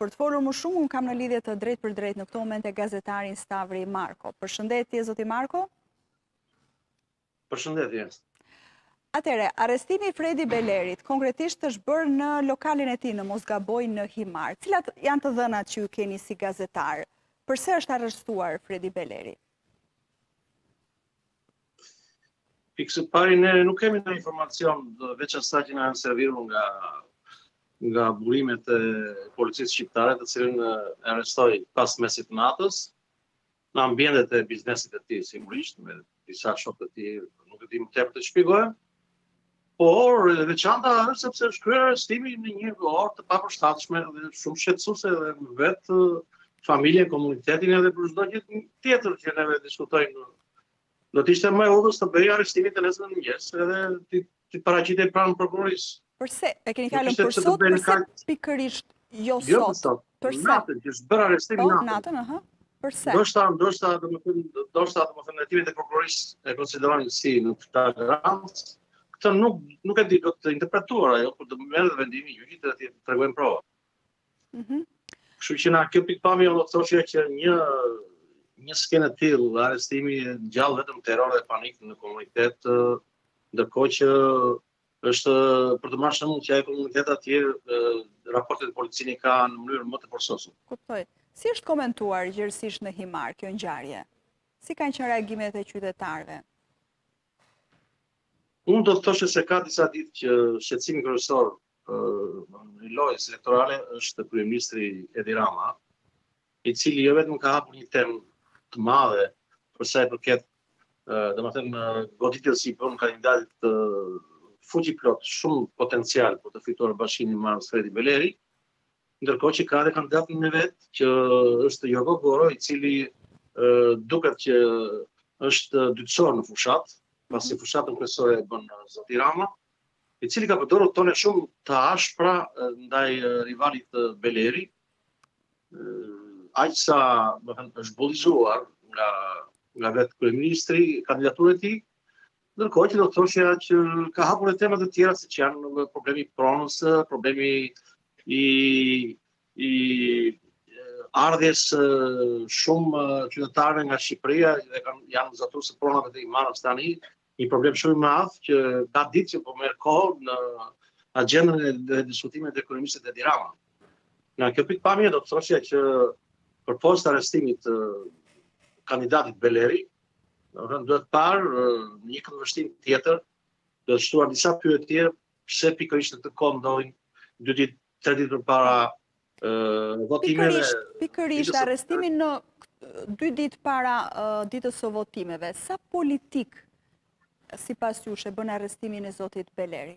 Për të folur më shumë, unë kam në lidhje të drejt për drejt në këto momente gazetarin Stavri Marko. Përshëndetje, zoti Marko. Përshëndetje. Atere, arrestimi i Fredi Belerit konkretisht është bërë në lokalin e tij në Mosgaboj në Himar. Cilat janë të dhënat që ju keni si gazetar? Përse është arrestuar Fredi Beleri? Pikë pari, ne nuk kemi në informacion veç asaj që na janë serviru nga burimet e policisë shqiptare, të cilën e arrestoi pas mesit natës, në ambientet e biznesit e tij sigurisht, me disa shokë të tij, nuk e di më tepër të shpjegoj. Por veçanta është sepse është kryer arrestimi në një orë të papërshtatshme dhe shumë shqetësuese edhe vetë familjen, komunitetin edhe për çdo gjë tjetër që neve diskutojmë. Do të ishte më e udhës të bëj arrestimin të nesër në mëngjes edhe të paraqitej pranë prokurorisë. Përse? E keni fjalën për sot, përse pikërisht jo sot? Përse? Natën, që është bërë arrestimi natën. Natën, aha. Përse? Ndoshta domethënë hetimet e prokurorisë e konsiderojnë si në flagrancë. Këtë nuk e di, do të interpretuar ajo, por do të merret vendimi i gjykatës dhe të tregojmë prova. Kështu që na kjo pikpamje do të thoshë që një skenë e tillë, arrestimi gjallë vetëm terror dhe panik në komunitet, ndërkohë që është për të marrë shembull që ai komunitet atje raportet e policinë ka në mënyrë më të përsosur. Kuptoj. Si është komentuar gjithësisht në Himar kjo ngjarje? Si kanë qenë reagimet e qytetarëve? Unë do të thoshe se ka disa ditë që shqetësimi kryesor në lojës elektorale është kryeministri Edi Rama, i cili jo vetëm ka hapur një temë të madhe për sa i përket domethënë goditjes si bën kandidatit fuqiplot shumë potencial për të fituar bashkimin me Fredi Beleri, ndërkohë që ka edhe kandidatin e vet që është Jorgo Goro, i cili duket që është dytësor në fushat, pasi fushatën kryesore e bën zoti Rama, i cili ka përdorur tone shumë të ashpra ndaj rivalit Beleri, aq sa është bullizuar nga vetë kryeministri, kandidaturën e tij, ndërkohë që do të thoshja që ka hapur edhe tema të tjera siç janë problemi i pronës, problemi i ardhjes shumë qytetarëve nga Shqipëria dhe janë zatuar se pronave të Himarës tani, një problem shumë i madh që ka ditë që po merr kohë në agjendën e diskutimeve të kryeministit Edi Rama. Nga kjo pikpamje do të thoshja që përposhtë arrestimit të kandidatit Beleri, duhet parë një këndvështrim tjetër, do të shtuar disa pyetje pse pikërisht në këtë kohë ndodhin 2 ditë, 3 ditë përpara votimeve. Pikërisht arrestimi në 2 ditë para ditës së votimeve, sa politik sipas jush e bën arrestimin e zotit Beleri?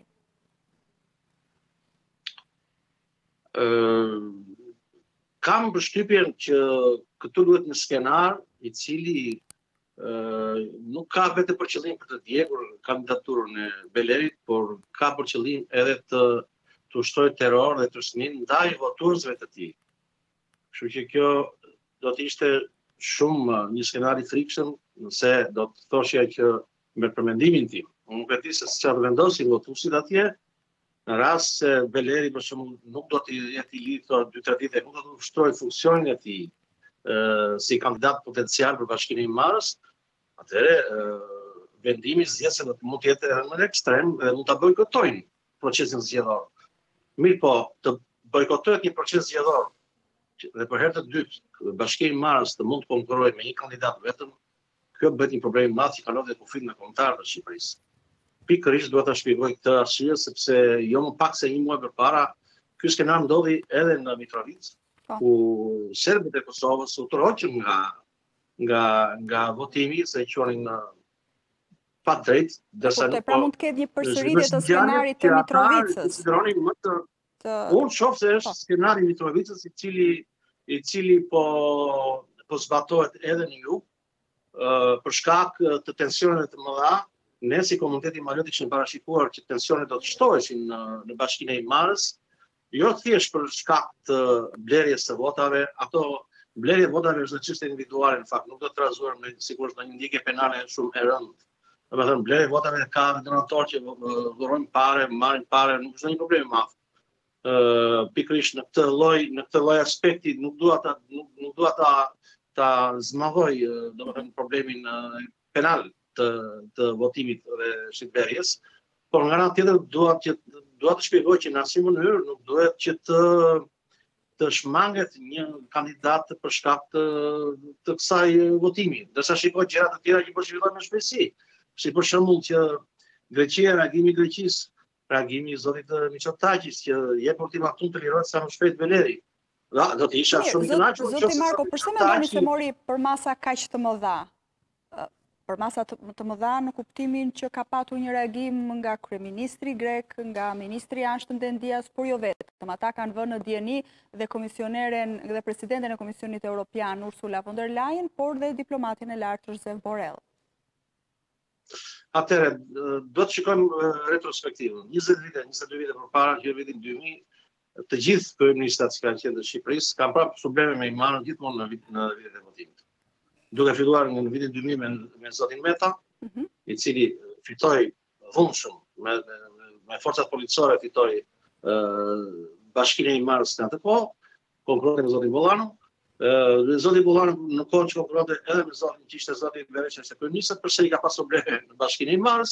Kam përshtypjen që këtu duhet një skenar i cili nuk ka vetë për qëllim për të djegur kandidaturën e Belerit, por ka për qëllim edhe të ushtrojë terror dhe tërësnin ndaj votuesve të tij. Kështu që kjo do të ishte shumë një skenar i frikshëm nëse do të thoshja që me përmendimin tim, unë nuk e di se çfarë vendosin votuesit atje, në rast se Beleri për shembull nuk do të jetë i lidhur 2-3 ditë, nuk do të ushtrojë funksionin e tij si kandidat potencial për Bashkinë e Himarës, atëherë vendimi zgjedhës mund të jetë edhe më ekstrem dhe mund ta bojkotojnë procesin zgjedhor. Mirë po, të bojkotohet një proces zgjedhor dhe për herë të dytë Bashkia e Himarës të mund të konkurrojë me një kandidat vetëm, kjo bëhet një problem i madh që kalon dhe kufit në kombëtarët e Shqipërisë. Pikërisht duhet ta shpjegoj këtë arsye sepse jo më pak se një muaj përpara ky skenar ndodhi edhe në Mitrovic, ku serbët e Kosovës u tërhoqën nga votimi se quhenin pa drejt, ndërsa pra mund të ketë një përsëritje të skenarit të Mitrovicës. Unë shoh se është skenari i Mitrovicës i cili po zbatohet edhe në jug për shkak të tensioneve të mëdha. Ne si komuniteti Maloti kishim parashikuar që tensionet do të shtoheshin në Bashkinë e Himarës, jo thjesht për shkak të blerjes së votave, blerja e votave është një çështje individuale në fakt, nuk do të trazuar me sigurisht në një ndjekje penale shumë e rëndë. Domethënë blerja e votave ka donatorë që dhurojnë parë, marrin parë, nuk është një problem i madh. pikërisht në këtë lloj aspekti nuk dua ta zmavoj domethënë problemin penal të votimit dhe shitblerjes, por nga ana tjetër dua të shpjegoj që në asnjë mënyrë nuk duhet që të shmanget një kandidat për shkak të kësaj votimi. Ndërsa shikoj gjëra të tjera që po zhvillohen me shpejtësi. Si për shembull që Greqia, reagimi i Greqisë, reagimi i zotit Mitsotakis që jep ultimatum të lirohet sa më shpejt Beleri. Do të isha shumë i kënaqur. Zoti Marko, pse mendoni se mori përmasa kaq të mëdha? Përmasa të mëdha në kuptimin që ka patur një reagim nga kryeministri grek, nga ministri i Jashtëm Dendias, por jo vetëm. Ata kanë vënë në dieni dhe komisioneren dhe presidenten e Komisionit Evropian Ursula von der Leyen, por dhe diplomatin e lartë Josep Borrell. Atëherë, do të shikojmë retrospektivën. 22 vite përpara, që vitin 2000, të gjithë kryeministrat që kanë qenë të Shqipërisë kanë prapë probleme me imanin gjithmonë në vitet e votimit. Duke filluar në vitin 2000 me zotin Meta, i cili fitoi dhunshëm me forcat policore, fitoi Bashkinë e Imarës në atë kohë, konkurronte me zotin Bollano. Zoti Bollano në kohën që konkurronte edhe me zotin që ishte zoti Berisha ishte kryeminist, përse i ka pas probleme në Bashkinë e Imarës.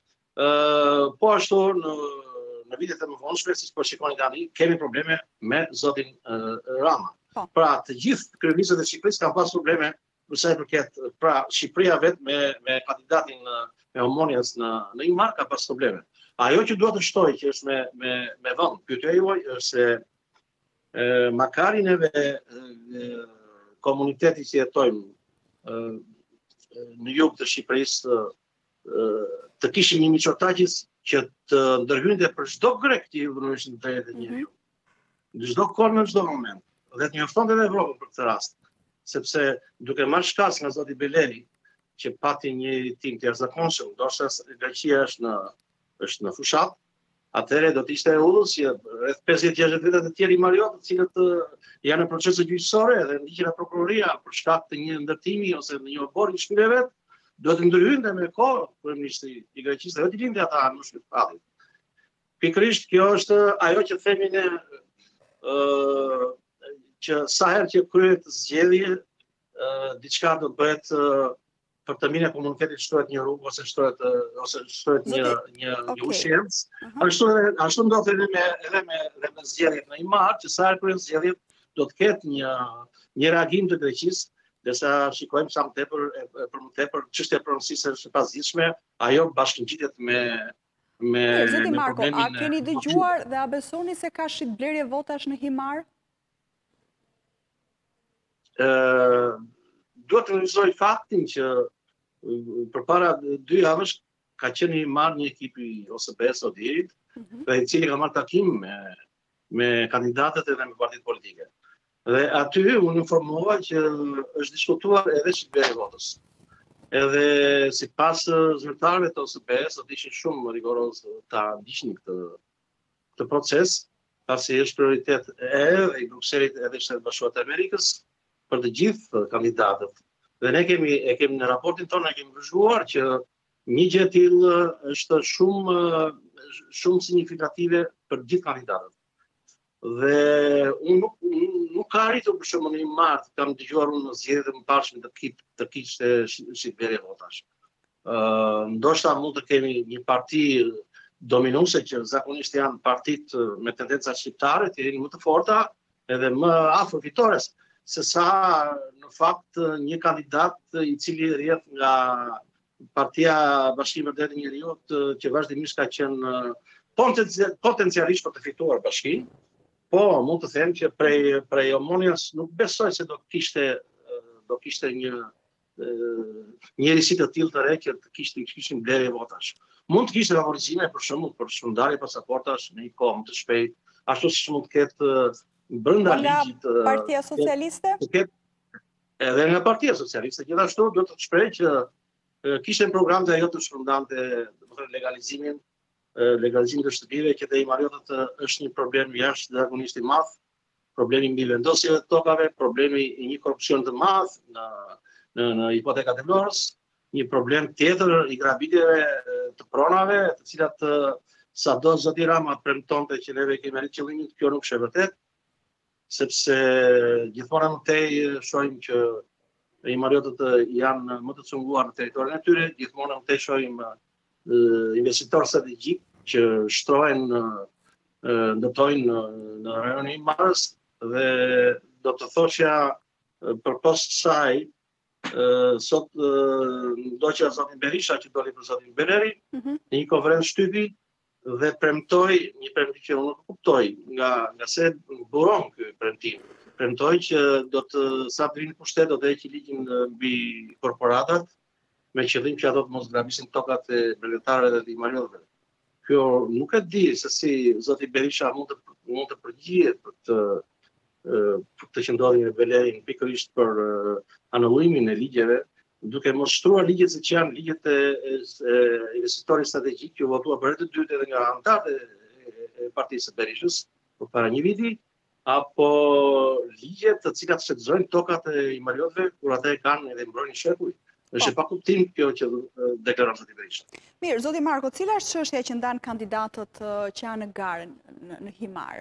Po ashtu në vitet e mëvonshme, siç po shikoni tani, kemi probleme me zotin Rama. Pra, të gjithë kryeministët e Shqipërisë kanë pas probleme për sa i përket, pra Shqipëria vetë me kandidatin me Omonjas në Imar ka pas probleme. Ajo që dua të shtoj që është me vend, pyetja juaj është se makari neve komuniteti që jetojmë në jug të Shqipërisë të kishim një Mitsotakis që të ndërhynte për çdo grek që vënëshin të drejtat e njeriu. Në çdo kohë, në çdo moment. Dhe të njoftonte edhe Evropën për këtë rast, sepse duke marrë shkas nga zoti Beleri, që pati një irritim të jashtëzakonshëm, ndoshta Greqia është në fushat, atëherë do të ishte e udhësje rreth 50-60 vite të tjerë i Mariot, të cilët janë në procese gjyqësore dhe ndiqen nga prokuroria për shkak të një ndërtimi ose një oborri shpirtëve, do të ndërhynte me kohë kryeministri i Greqisë, do të lindte ata në shpirtin. Pikërisht kjo është ajo që themi ne që sa herë që kryhet zgjedhje, diçka do të bëhet për të mirën e komunitetit, shtohet një rrugë ose shtohet një ushqerës. Ashtu ndodh edhe me zgjedhjet në Imar, që sa herë kryhen zgjedhjet do të ketë një reagim të Greqisë, derisa shikojmë sa më tepër çështja e pronësisë është e pazgjidhshme, ajo bashkëngjitet me Zoti Marko, a keni dëgjuar dhe a besoni se ka shitblerje votash në Himar? Duhet të analizoj faktin që përpara 2 javësh ka qenë i marrë një ekip i OSBE-s Odirit, dhe i cili ka marrë takim me kandidatët edhe me partitë politike. Dhe aty unë informova që është diskutuar edhe shitblerja e votës. Edhe sipas zyrtarëve të OSBE-s, do të ishin shumë rigoroz ta ndiqnin këtë proces, pasi është prioritet edhe i Brukselit edhe i Shtetit Bashkuar të Amerikës për të gjithë kandidatët. Dhe ne kemi në raportin tonë kemi vëzhguar që një gjë e tillë është shumë signifikative për gjithë kandidatët. Dhe unë nuk ka arritur për shembull në Imar, kam dëgjuar unë në zgjedhjet e mëparshme të kishte shitblerje votash. Ndoshta mund të kemi një parti dominuese që zakonisht janë partitë me tendenca shqiptare, të jenë më të forta edhe më afër fitores, se sa në fakt një kandidat i cili rrjedh nga Partia Bashkimit për Drejtat e Njerëzit, që vazhdimisht ka qenë potencialisht për të fituar bashkinë, po mund të them që prej Omonjas nuk besoj se do kishte një risi të tillë të re që të kishin blerje votash. Mund të kishte favorizime për shembull për shpërndarje pasaportash në një kohë më të shpejtë, ashtu siç mund të ketë brenda ligjit nga Partia Socialiste? Edhe nga Partia Socialiste, gjithashtu do të shpreh që kishte një program dhe ajo të shpërndante legalizimin të shtëpive, që te i Mariotët është një problem jashtëzakonisht i madh, problemi mbi vendosjen e tokave, problemi i një korrupsion të madh në hipotekat e Lorës, një problem tjetër i grabitjeve të pronave, të cilat Sado zoti Rama premtonte që neve kemi arrit qëllimin, kjo nuk është e vërtet, sepse gjithmonë më tej shohim që imariotët janë më të cunguar në territorin e tyre, gjithmonë më tej shohim investitorë strategjik që shtrohen ndërtojnë në rajonin e Himarës dhe do të thoshja përpos kësaj sot ndoqja zotin Berisha që doli për zotin Beleri në një konferencë shtypi dhe premtoi një premtim që unë nuk kuptoj nga se buron ky premtim. Premtoi që sa të vinë në pushtet do të heqë ligjin mbi korporatat me qëllim që ato të mos grabisin tokat e brendtarëve dhe të imariotëve. Kjo nuk e di se si zoti Berisha mund të përgjigjet për të që ndodhi në Belerin pikërisht për anullimin e ligjeve, duke mos shtruar ligjet se që janë ligjet e investitorit strategjik që u votua për herë të dytë edhe nga anëtarët e partisë së Berishës përpara një viti, apo ligjet të cilat shfrytëzojnë tokat e imariotëve kur ata e kanë edhe mbrojnë shekuj. Është e pakuptim kjo që deklaron zoti Berisha. Mirë, zoti Marko, cila është çështja që ndan kandidatët që janë në garë në Himar?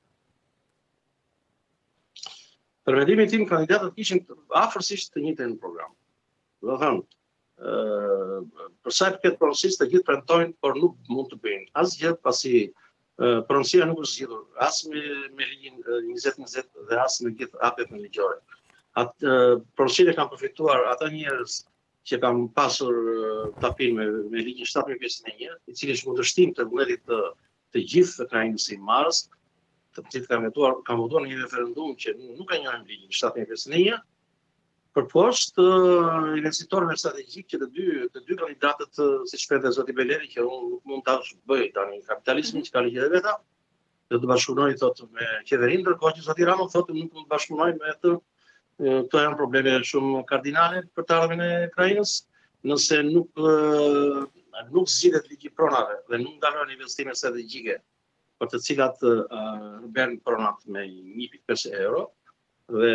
Për mendimin tim, kandidatët kishin afërsisht të njëjtën në program. Do të thënë, për sa i përket pronësisë, të gjithë premtojnë, por nuk mund të bëjnë asgjë pasi pronësia nuk është zgjidhur as me ligjin 2020 dhe as me gjithë hapjet në ligjore. Pronësinë kanë përfituar ata njerëz që kanë pasur tapim me ligjin 751, i cili është kundërshtim të vullnetit të gjithë të krajinës së Himarës, të cilët kanë votuar në një referendum që nuk e njohin ligjin 751, përposhtë investitorëve strategjik që të dy kandidatët, si shprehte zoti Beleri, që unë nuk mund ta bëj tani kapitalizmin që ka ligjet e veta, do të bashkëpunoj thotë me qeverinë, ndërkohë që zoti Rama thotë nuk mund të bashkëpunoj me të. Këto janë probleme shumë kardinale për të ardhmen e krajinës, nëse nuk zgjidhet ligji pronave dhe nuk ndalohen investime strategjike për të cilat bën pronat me 1.5 euro dhe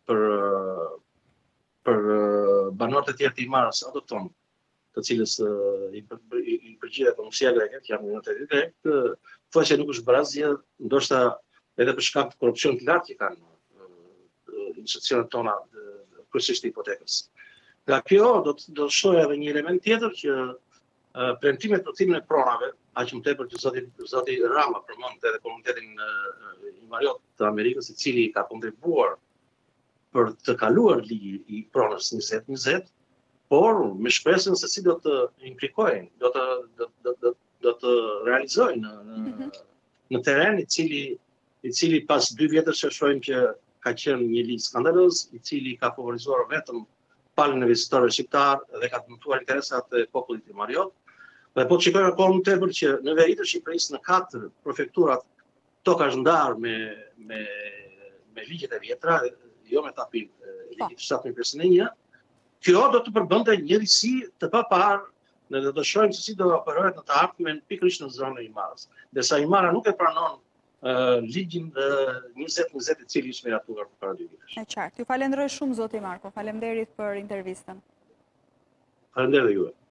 për banorët e tjerë të Himarës autokton, të cilës i përgjigjet komunësia greke, që janë minoriteti grek, thuaj se nuk është bërë asgjë, ndoshta edhe për shkak të korrupsionit të lartë që kanë institucionet tona, kryesisht hipotekës. Nga kjo do të shohë edhe një element tjetër që premtimet për thimin e pronave, aq më tepër që zoti Rama përmend edhe komunitetin imariot të Amerikës, i cili ka kontribuar për të kaluar ligji i pronës 2020, por me shpresën se si do të implikojnë, do të realizojnë në teren, i cili pas 2 vjetësh që shohim që ka qenë një ligj skandaloz, i cili ka favorizuar vetëm palën e investitorëve shqiptar dhe ka dëmtuar interesat e popullit imariot. Dhe po të shikojmë akoma më tepër që në veri të Shqipërisë në 4 prefekturat toka është ndarë me ligjet e vjetra, jo me tapim ligjit 751. Kjo do të përbënte njëjtësi të paparë ne do të shohim se si do operohet në të ardhmen pikërisht në zonën e Himarës. Ndërsa Himara nuk e pranon ligjin 2020 i cili ishte miratuar para 2 vitesh. E qartë. Ju falenderoj shumë zoti Marko. Faleminderit për intervistën. Faleminderit juve.